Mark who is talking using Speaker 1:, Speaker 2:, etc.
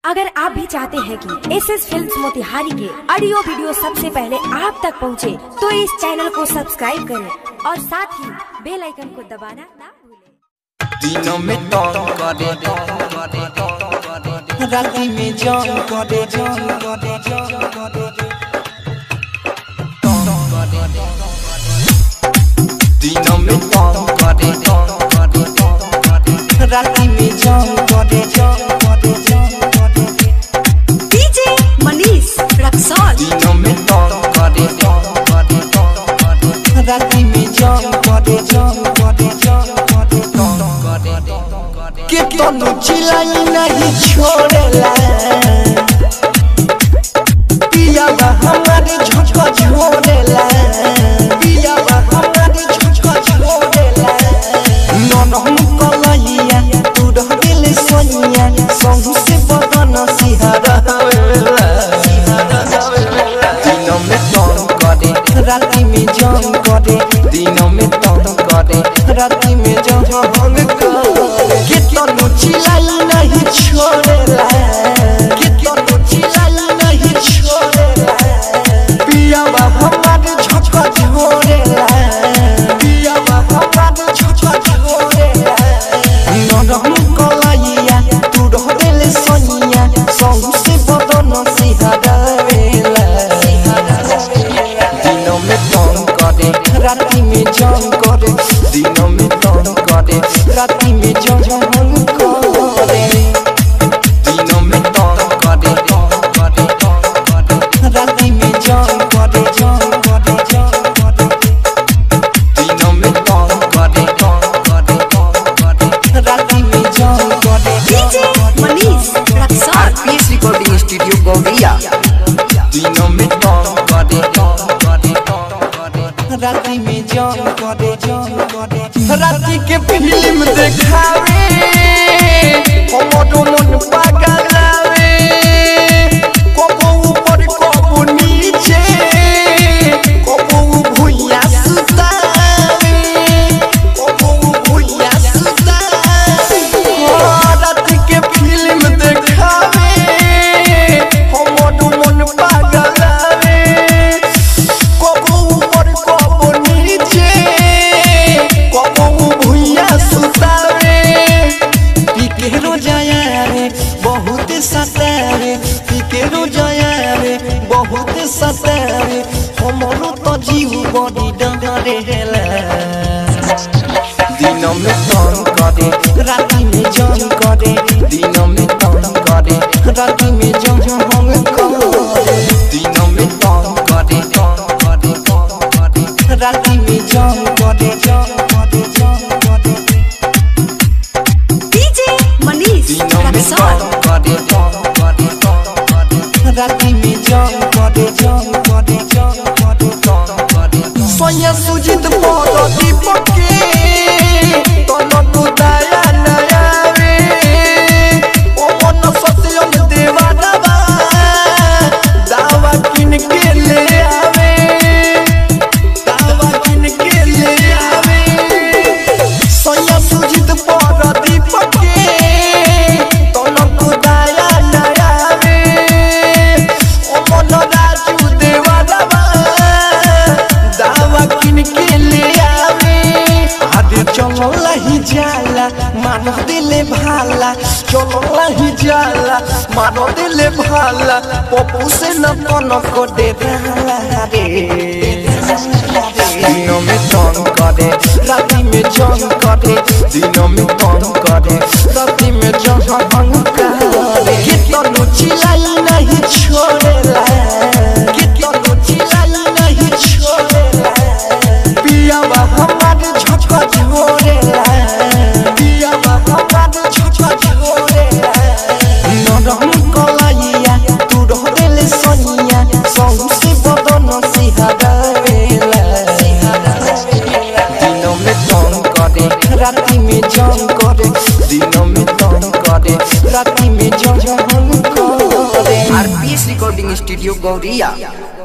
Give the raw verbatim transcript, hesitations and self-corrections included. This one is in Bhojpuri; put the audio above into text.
Speaker 1: अगर आप भी चाहते हैं कि एस एस फिल्म्स मोतिहारी के ऑडियो वीडियो सबसे पहले आप तक पहुंचे, तो इस चैनल को सब्सक्राइब करें और साथ ही बेल आइकन को दबाना ना भूलें।
Speaker 2: दिनों में तंग करे राती में जान करे जान करे जान करे दिनों में तंग करे राती में जान करे जान करे जान करे
Speaker 1: डीजे मनीष रक्सौल।
Speaker 2: दिनों में तंग करे राती में जान करे जान करे जान करे के तनु चिलाई नहीं छोड़ेला पिया हमारे झोंका छोड़ेला पिया हमारे झोंका छोड़ेला नन हम कलैया तू रह दिल सोनिया संग से बदन सिहरावेला दिनों में तंग करे राती में जान करे दिनों में तंग करे राती में जान करे के तनु चिलाई नहीं छोड़ेला के तनु चिलाई नहीं छोड़ेला पिया हमारे झोंका छोड़ेला पिया हमारे झोंका छोड़ेला नन हम कलैया तू रह दिल सोनिया संग से बदन सिहरावेला दिनों में तंग करे राती में जान करे दिनों में तंग करे राती में जान करे दिनों में तंग करे राती में जान करे जान करे जान करे दिनों में तंग करे राती में जान करे
Speaker 1: DJ Manish Raxaul.
Speaker 2: RPS recording studio गौरिया दिनों में तंग करे राती में जान करे जान करे राती के फिल्म देखावे हमरो मन पागलावे कबो ऊपर कबो नीचे कबो भुइया सुतावे कबो भुइया सुतावे राती के फिल्म देखावे हमरो मन पागलावे कबो ऊपर कबो नीचे कबो भुइया सुतावे पीके रोजाया रे बहुत सतावे पीके रोजाया रे बहुत सतावे हमरो तो जीव बड़ी डरेला दिनों में तंग करे राती में जान करे दिनों में तंग करे राती में जान करे दिनों में तंग करे राती में जान करे जान करे जान करे
Speaker 1: डीजे मनीष रक्सौल।
Speaker 2: राती में जान करे जान करे जान करे सोया सुजित पद दीपक के तन तू दया नया रे ओ मन सत्यम देवा दवा दावा किन के ले आवे दावा किन के ले आवे सोया सुजित पद दीपक के तन तू दया नया रे ओ मन राजू देवा दवा दावा किन के ले आवे आदे चलो लही जाला मानो दिले भाला चलो लही जाला मानो दिले भाला पप्पू से न कोनो को दे भाला रे दिनों में तंग करे राती में जान करे दिनों में तंग करे राती में जान करे के तनु चिलाई नहीं छोड़ेला के तनु चिलाई नहीं छोड़ेला पिया हमारे झोंका छोड़ेला पिया हमारे झोंका छोड़ेला नरम कलैया तू रह दिल सोनिया संग से बदन सिहरावेला दिनों में तंग करे राती में जान करे दिनों में तंग करे राती में जान करे आरपीएस रिकॉर्डिंग स्टूडियो गौरिया।